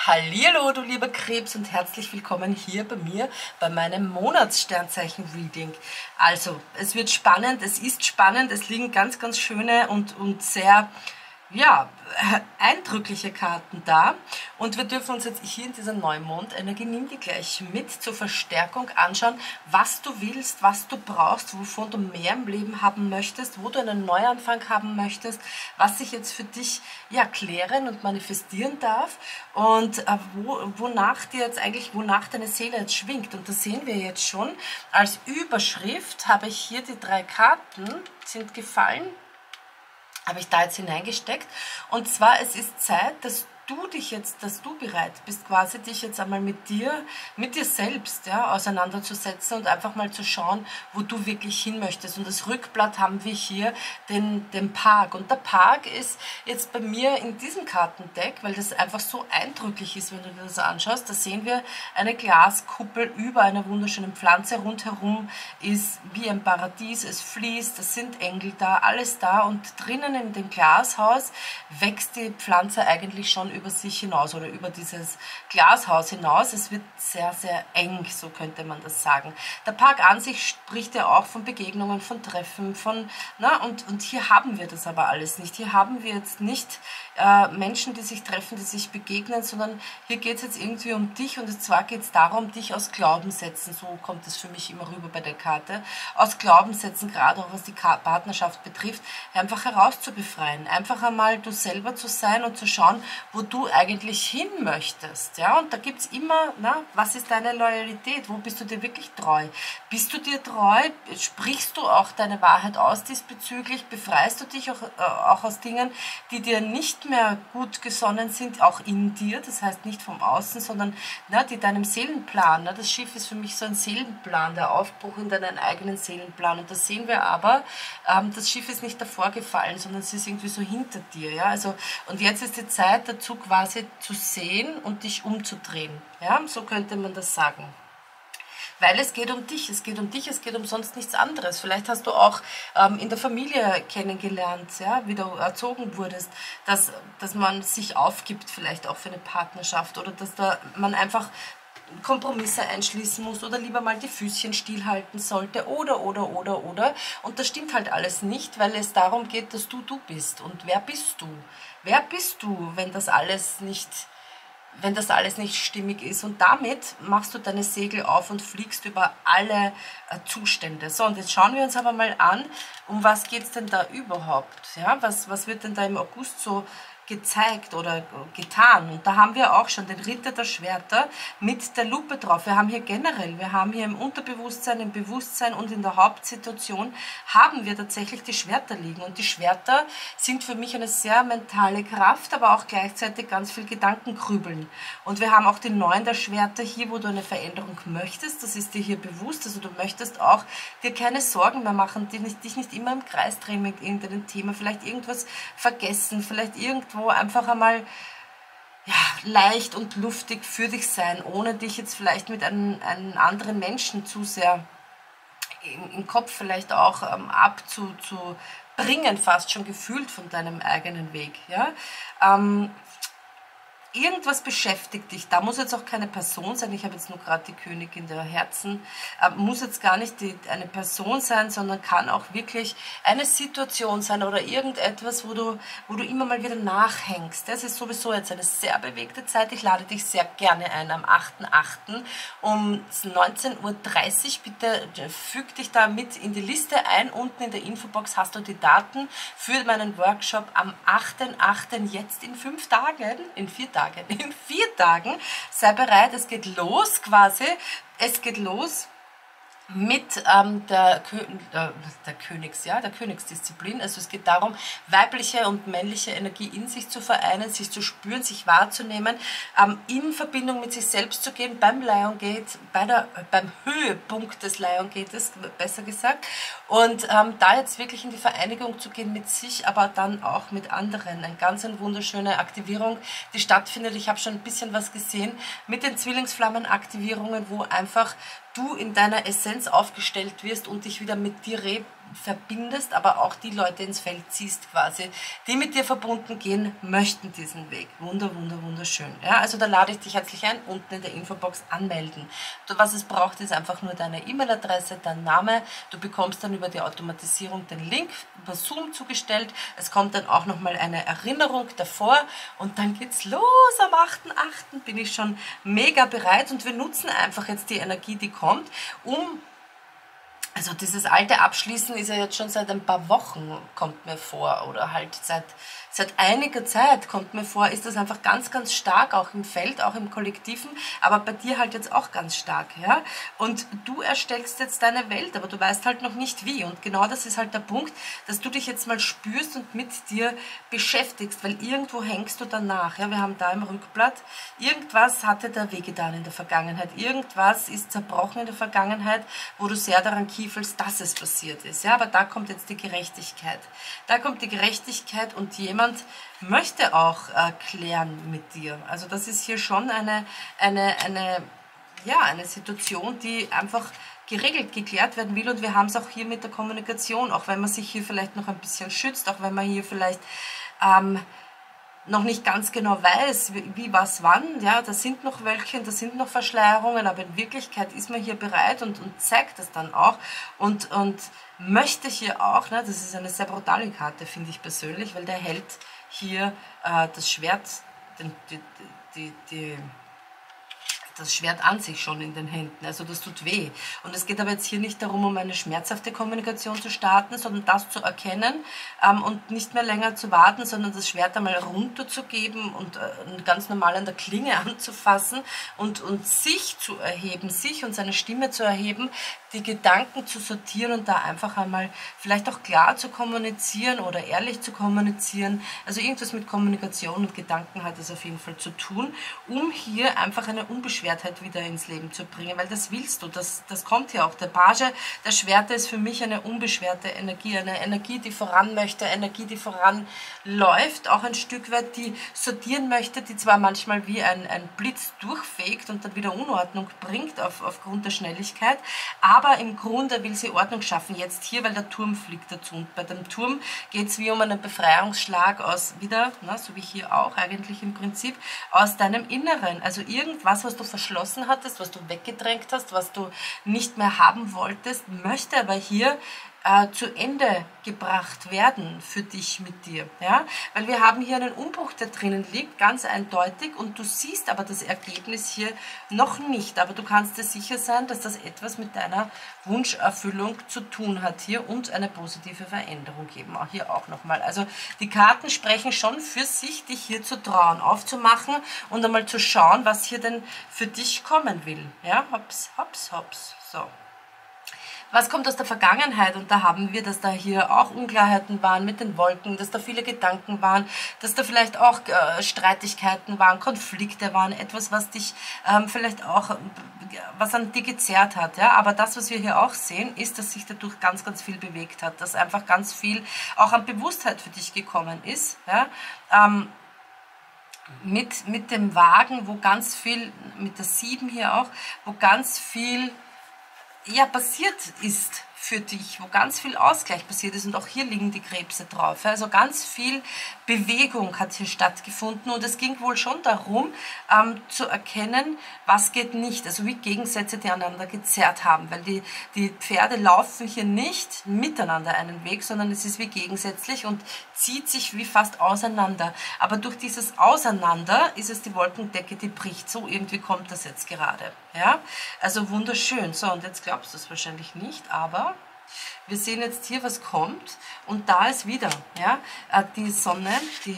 Hallihallo, du lieber Krebs, und herzlich willkommen hier bei mir bei meinem Monatssternzeichen-Reading. Also, es wird spannend, es ist spannend, es liegen ganz, ganz schöne und sehr, ja, eindrückliche Karten da. Und wir dürfen uns jetzt hier in dieser Neumondenergie, nimm die gleich mit, zur Verstärkung anschauen, was du willst, was du brauchst, wovon du mehr im Leben haben möchtest, wo du einen Neuanfang haben möchtest, was sich jetzt für dich ja klären und manifestieren darf und wonach dir jetzt eigentlich, wonach deine Seele jetzt schwingt. Und das sehen wir jetzt schon. Als Überschrift habe ich hier die 3 Karten, sind gefallen, habe ich da jetzt hineingesteckt. Und zwar, es ist Zeit, dass du bereit bist, quasi dich jetzt einmal mit dir selbst, ja, auseinanderzusetzen und einfach mal zu schauen, wo du wirklich hin möchtest. Und das Rückblatt haben wir hier, den Park. Und der Park ist jetzt bei mir in diesem Kartendeck, weil das einfach so eindrücklich ist, wenn du dir das anschaust. Da sehen wir eine Glaskuppel über einer wunderschönen Pflanze. Rundherum ist wie ein Paradies, es fließt, es sind Engel da, alles da. Und drinnen in dem Glashaus wächst die Pflanze eigentlich schon über sich hinaus oder über dieses Glashaus hinaus. Es wird sehr, sehr eng, so könnte man das sagen. Der Park an sich spricht ja auch von Begegnungen, von Treffen, und hier haben wir das aber alles nicht. Hier haben wir jetzt nicht Menschen, die sich treffen, die sich begegnen, sondern hier geht es jetzt irgendwie um dich, und zwar geht es darum, dich aus Glaubenssätzen, so kommt es für mich immer rüber bei der Karte, aus Glaubenssätzen, gerade auch was die Partnerschaft betrifft, einfach herauszubefreien, einfach einmal du selber zu sein und zu schauen, wo du eigentlich hin möchtest. Ja? Und da gibt es immer, was ist deine Loyalität? Wo bist du dir wirklich treu? Bist du dir treu? Sprichst du auch deine Wahrheit aus diesbezüglich? Befreist du dich auch aus Dingen, die dir nicht mehr gut gesonnen sind, auch in dir? Das heißt nicht vom Außen, sondern die deinem Seelenplan. Das Schiff ist für mich so ein Seelenplan, der Aufbruch in deinen eigenen Seelenplan. Und das sehen wir aber, das Schiff ist nicht davor gefallen, sondern es ist irgendwie so hinter dir. Ja? Also, und jetzt ist die Zeit dazu, quasi zu sehen und dich umzudrehen. Ja, so könnte man das sagen. Weil es geht um dich, es geht um dich, es geht um sonst nichts anderes. Vielleicht hast du auch in der Familie kennengelernt, ja, wie du erzogen wurdest, dass man sich aufgibt, vielleicht auch für eine Partnerschaft, oder dass man einfach Kompromisse einschließen muss oder lieber mal die Füßchen stillhalten sollte oder. Und das stimmt halt alles nicht, weil es darum geht, dass du bist. Und wer bist du? Wer bist du, wenn das alles nicht stimmig ist? Und damit machst du deine Segel auf und fliegst über alle Zustände. So, und jetzt schauen wir uns aber mal an, um was geht es denn da überhaupt? Ja, was wird denn da im August so gezeigt oder getan? Und da haben wir auch schon den Ritter der Schwerter mit der Lupe drauf. Wir haben hier generell, wir haben hier im Unterbewusstsein, im Bewusstsein und in der Hauptsituation haben wir tatsächlich die Schwerter liegen. Und die Schwerter sind für mich eine sehr mentale Kraft, aber auch gleichzeitig ganz viel Gedankengrübeln. Und wir haben auch den 9 der Schwerter hier, wo du eine Veränderung möchtest. Das ist dir hier bewusst. Also du möchtest auch dir keine Sorgen mehr machen, dich nicht immer im Kreis drehen mit irgendeinem Thema, vielleicht irgendwas vergessen, vielleicht irgendwo einfach einmal leicht und luftig für dich sein, ohne dich jetzt vielleicht mit einem anderen Menschen zu sehr im Kopf vielleicht auch abzubringen, fast schon gefühlt von deinem eigenen Weg. Ja? Irgendwas beschäftigt dich, da muss jetzt auch keine Person sein, ich habe jetzt nur gerade die Königin der Herzen, muss jetzt gar nicht eine Person sein, sondern kann auch wirklich eine Situation sein oder irgendetwas, wo du immer mal wieder nachhängst. Das ist sowieso jetzt eine sehr bewegte Zeit, ich lade dich sehr gerne ein am 8.8. um 19:30 Uhr, bitte füg dich da mit in die Liste ein, unten in der Infobox hast du die Daten für meinen Workshop am 8.8. jetzt in 4 Tagen, sei bereit, es geht los quasi, es geht los mit der Königsdisziplin. Also es geht darum, weibliche und männliche Energie in sich zu vereinen, sich zu spüren, sich wahrzunehmen, in Verbindung mit sich selbst zu gehen, beim Lion Gate, beim Höhepunkt des Lion Gates, besser gesagt, und da jetzt wirklich in die Vereinigung zu gehen mit sich, aber dann auch mit anderen. Eine ganz wunderschöne Aktivierung, die stattfindet. Ich habe schon ein bisschen was gesehen mit den Zwillingsflammen-Aktivierungen, wo einfach du in deiner Essenz aufgestellt wirst und dich wieder mit dir verbindest, aber auch die Leute ins Feld ziehst quasi, die mit dir verbunden gehen möchten diesen Weg. Wunderschön. Ja, also da lade ich dich herzlich ein, unten in der Infobox anmelden. Was es braucht, ist einfach nur deine E-Mail-Adresse, dein Name. Du bekommst dann über die Automatisierung den Link über Zoom zugestellt. Es kommt dann auch nochmal eine Erinnerung davor und dann geht's los. Am 8.8. bin ich schon mega bereit und wir nutzen einfach jetzt die Energie, die kommt, also dieses alte Abschließen ist ja jetzt schon seit ein paar Wochen, kommt mir vor, oder halt seit einiger Zeit kommt mir vor, ist das einfach ganz stark, auch im Feld, auch im Kollektiven, aber bei dir halt jetzt auch ganz stark, ja. Und du erstellst jetzt deine Welt, aber du weißt halt noch nicht wie. Und genau das ist halt der Punkt, dass du dich jetzt mal spürst und mit dir beschäftigst, weil irgendwo hängst du danach, ja. Wir haben da im Rückblatt, irgendwas hatte da wehgetan in der Vergangenheit, irgendwas ist zerbrochen in der Vergangenheit, wo du sehr daran kiefelst, dass es passiert ist, ja. Aber da kommt jetzt die Gerechtigkeit. Da kommt die Gerechtigkeit und jemand möchte auch klären mit dir. Also das ist hier schon eine Situation, die einfach geregelt, geklärt werden will und wir haben es auch hier mit der Kommunikation, auch wenn man sich hier vielleicht noch ein bisschen schützt, auch wenn man hier vielleicht noch nicht ganz genau weiß, wie, was, wann, ja, da sind noch Wölkchen, da sind noch Verschleierungen, aber in Wirklichkeit ist man hier bereit und zeigt das dann auch und möchte hier auch, ne, das ist eine sehr brutale Karte, finde ich persönlich, weil der hält hier das Schwert, das Schwert an sich schon in den Händen, also das tut weh. Und es geht aber jetzt hier nicht darum, um eine schmerzhafte Kommunikation zu starten, sondern das zu erkennen und nicht mehr länger zu warten, sondern das Schwert einmal runterzugeben und ganz normal an der Klinge anzufassen und sich zu erheben, sich und seine Stimme zu erheben, die Gedanken zu sortieren und da einfach einmal vielleicht auch klar zu kommunizieren oder ehrlich zu kommunizieren. Also irgendwas mit Kommunikation und Gedanken hat es auf jeden Fall zu tun, um hier einfach eine Unbeschwertheit wieder ins Leben zu bringen, weil das willst du, das kommt ja auch. Der Page der Schwerter ist für mich eine unbeschwerte Energie, eine Energie, die voran möchte, Energie, die voranläuft, auch ein Stück weit, die sortieren möchte, die zwar manchmal wie ein Blitz durchfegt und dann wieder Unordnung bringt aufgrund der Schnelligkeit, aber im Grunde will sie Ordnung schaffen, jetzt hier, weil der Turm fliegt dazu. Und bei dem Turm geht es wie um einen Befreiungsschlag aus, wieder, na, so wie hier auch eigentlich im Prinzip, aus deinem Inneren. Also irgendwas, was du verschlossen hattest, was du weggedrängt hast, was du nicht mehr haben wolltest, möchte aber hier zu Ende gebracht werden für dich mit dir, ja, weil wir haben hier einen Umbruch, der drinnen liegt, ganz eindeutig und du siehst aber das Ergebnis hier noch nicht, aber du kannst dir sicher sein, dass das etwas mit deiner Wunscherfüllung zu tun hat hier und eine positive Veränderung geben, auch hier auch nochmal. Also die Karten sprechen schon für sich, dich hier zu trauen, aufzumachen und einmal zu schauen, was hier denn für dich kommen will, ja, hops, hops, hops, so. Was kommt aus der Vergangenheit? Und da haben wir, dass da hier auch Unklarheiten waren mit den Wolken, dass da viele Gedanken waren, dass da vielleicht auch Streitigkeiten waren, Konflikte waren, etwas, was dich vielleicht auch, was an dir gezerrt hat. Ja? Aber das, was wir hier auch sehen, ist, dass sich dadurch ganz viel bewegt hat, dass einfach ganz viel auch an Bewusstheit für dich gekommen ist. Ja? Mit dem Wagen, wo ganz viel, mit der 7 hier auch, wo ganz viel passiert ist für dich, wo ganz viel Ausgleich passiert ist und auch hier liegen die Krebse drauf. Also ganz viel Bewegung hat hier stattgefunden und es ging wohl schon darum, zu erkennen, was geht nicht, also wie Gegensätze, die aneinander gezerrt haben, weil die Pferde laufen hier nicht miteinander einen Weg, sondern es ist wie gegensätzlich und zieht sich wie fast auseinander. Aber durch dieses Auseinander ist es die Wolkendecke, die bricht. So irgendwie kommt das jetzt gerade. Ja? Also wunderschön. So, und jetzt glaubst du es wahrscheinlich nicht, aber wir sehen jetzt hier, was kommt und da ist wieder die Sonne,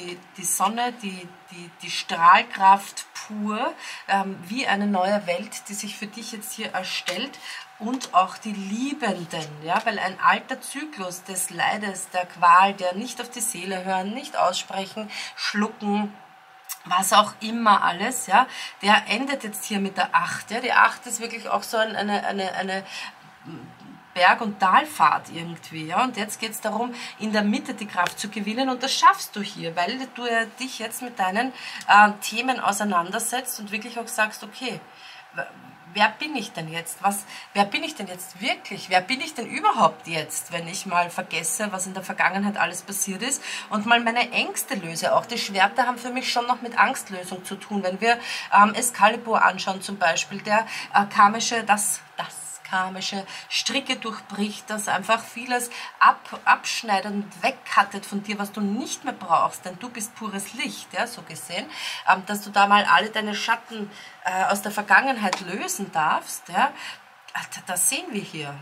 die Strahlkraft pur, wie eine neue Welt, die sich für dich jetzt hier erstellt und auch die Liebenden, ja, weil ein alter Zyklus des Leides, der Qual, der nicht auf die Seele hören, nicht aussprechen, schlucken, was auch immer alles, ja, der endet jetzt hier mit der 8. Ja. Die 8 ist wirklich auch so eine Berg- und Talfahrt irgendwie, ja, und jetzt geht es darum, in der Mitte die Kraft zu gewinnen und das schaffst du hier, weil du dich jetzt mit deinen Themen auseinandersetzt und wirklich auch sagst, okay, wer bin ich denn jetzt? Wer bin ich denn jetzt wirklich? Wer bin ich denn überhaupt jetzt, wenn ich mal vergesse, was in der Vergangenheit alles passiert ist und mal meine Ängste löse? Auch die Schwerter haben für mich schon noch mit Angstlösung zu tun. Wenn wir Excalibur anschauen zum Beispiel, der karmische, das karmische Stricke durchbricht, das einfach vieles abschneidet und wegcuttet von dir, was du nicht mehr brauchst, denn du bist pures Licht, ja, so gesehen, dass du da mal alle deine Schatten aus der Vergangenheit lösen darfst, ja, das sehen wir hier,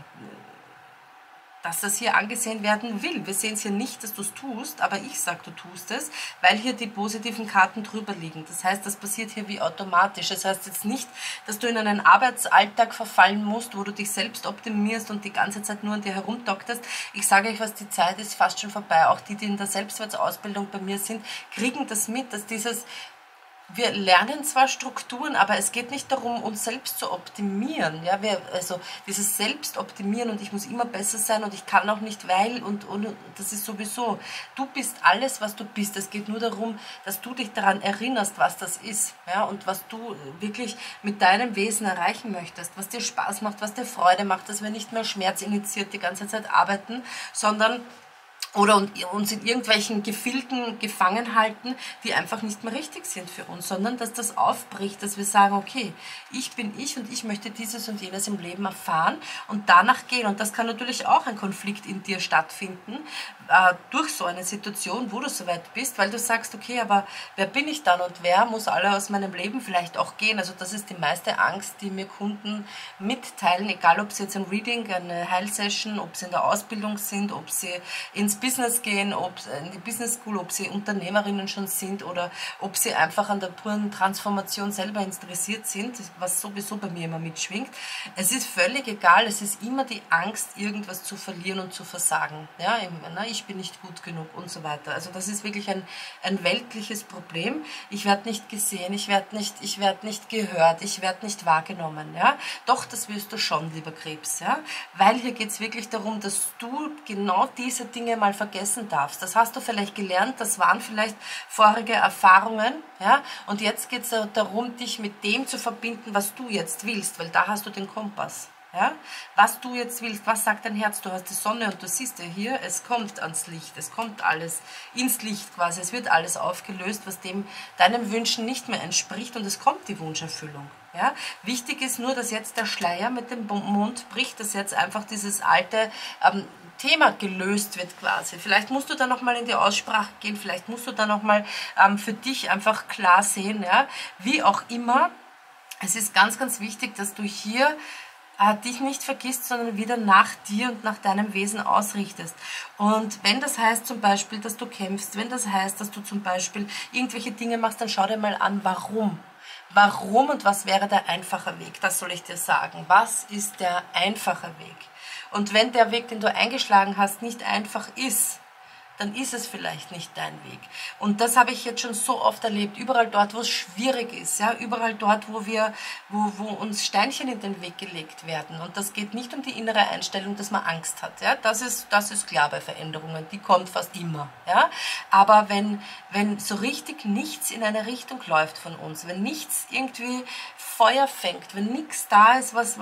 dass das hier angesehen werden will. Wir sehen es hier nicht, dass du es tust, aber ich sage, du tust es, weil hier die positiven Karten drüber liegen. Das heißt, das passiert hier wie automatisch. Das heißt jetzt nicht, dass du in einen Arbeitsalltag verfallen musst, wo du dich selbst optimierst und die ganze Zeit nur an dir herumdoktest. Ich sage euch was, die Zeit ist fast schon vorbei. Auch die, die in der Selbstwertausbildung bei mir sind, kriegen das mit, dass wir lernen zwar Strukturen, aber es geht nicht darum, uns selbst zu optimieren. Ja, also dieses Selbstoptimieren und ich muss immer besser sein und ich kann auch nicht, weil und das ist sowieso. Du bist alles, was du bist. Es geht nur darum, dass du dich daran erinnerst, was das ist, ja, und was du wirklich mit deinem Wesen erreichen möchtest, was dir Spaß macht, was dir Freude macht, dass wir nicht mehr schmerzinitiiert die ganze Zeit arbeiten, sondern oder uns in irgendwelchen Gefilden gefangen halten, die einfach nicht mehr richtig sind für uns, sondern dass das aufbricht, dass wir sagen, okay, ich bin ich und ich möchte dieses und jenes im Leben erfahren und danach gehen. Und das kann natürlich auch ein Konflikt in dir stattfinden, durch so eine Situation, wo du soweit bist, weil du sagst, okay, aber wer bin ich dann und wer muss alle aus meinem Leben vielleicht auch gehen? Also das ist die meiste Angst, die mir Kunden mitteilen, egal ob sie jetzt ein Reading, eine Heilsession, ob sie in der Ausbildung sind, ob sie ins Business gehen, ob in die Business School, ob sie Unternehmerinnen schon sind oder ob sie einfach an der puren Transformation selber interessiert sind, was sowieso bei mir immer mitschwingt. Es ist völlig egal, es ist immer die Angst, irgendwas zu verlieren und zu versagen. Ja, ich bin nicht gut genug und so weiter. Also das ist wirklich ein weltliches Problem. Ich werde nicht gesehen, ich werde nicht gehört, ich werde nicht wahrgenommen. Ja? Doch, das wirst du schon, lieber Krebs. Ja? Weil hier geht es wirklich darum, dass du genau diese Dinge mal vergessen darfst. Das hast du vielleicht gelernt, das waren vielleicht vorherige Erfahrungen, ja, und jetzt geht es darum, dich mit dem zu verbinden, was du jetzt willst, weil da hast du den Kompass. Ja? Was du jetzt willst, was sagt dein Herz? Du hast die Sonne und du siehst ja hier, es kommt ans Licht, es kommt alles ins Licht quasi, es wird alles aufgelöst, was deinen Wünschen nicht mehr entspricht und es kommt die Wunscherfüllung. Ja? Wichtig ist nur, dass jetzt der Schleier mit dem Mond bricht, dass jetzt einfach dieses alte Thema gelöst wird quasi. Vielleicht musst du da nochmal in die Aussprache gehen, vielleicht musst du da nochmal für dich einfach klar sehen, ja? Wie auch immer. Es ist ganz, ganz wichtig, dass du hier dich nicht vergisst, sondern wieder nach dir und nach deinem Wesen ausrichtest. Und wenn das heißt zum Beispiel, dass du kämpfst, wenn das heißt, dass du zum Beispiel irgendwelche Dinge machst, dann schau dir mal an, warum. Warum und was wäre der einfache Weg? Das soll ich dir sagen. Was ist der einfache Weg? Und wenn der Weg, den du eingeschlagen hast, nicht einfach ist, dann ist es vielleicht nicht dein Weg. Und das habe ich jetzt schon so oft erlebt, überall dort, wo es schwierig ist, ja, überall dort, wo uns Steinchen in den Weg gelegt werden. Und das geht nicht um die innere Einstellung, dass man Angst hat. Ja. Das ist klar bei Veränderungen, die kommt fast immer. Ja. Aber wenn so richtig nichts in eine Richtung läuft von uns, wenn nichts irgendwie Feuer fängt, wenn nichts da ist, was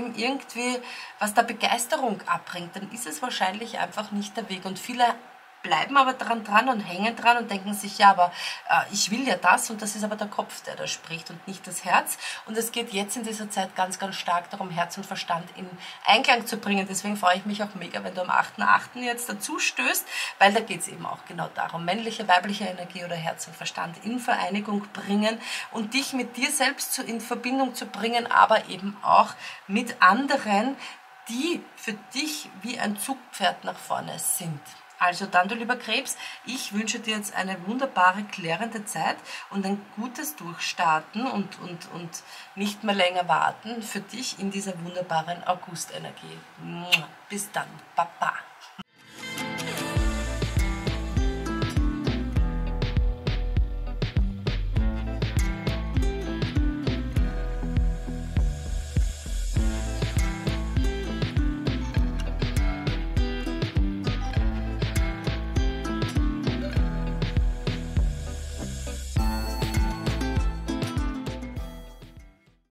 da Begeisterung abbringt, dann ist es wahrscheinlich einfach nicht der Weg. Und viele bleiben aber dran und hängen dran und denken sich, ja, aber ich will ja das und das ist aber der Kopf, der da spricht und nicht das Herz. Und es geht jetzt in dieser Zeit ganz, ganz stark darum, Herz und Verstand in Einklang zu bringen. Deswegen freue ich mich auch mega, wenn du am 8.8. jetzt dazu stößt, weil da geht es eben auch genau darum, männliche, weibliche Energie oder Herz und Verstand in Vereinigung bringen und dich mit dir selbst in Verbindung zu bringen, aber eben auch mit anderen, die für dich wie ein Zugpferd nach vorne sind. Also dann, du lieber Krebs, ich wünsche dir jetzt eine wunderbare, klärende Zeit und ein gutes Durchstarten und nicht mehr länger warten für dich in dieser wunderbaren Augustenergie. Bis dann, Baba.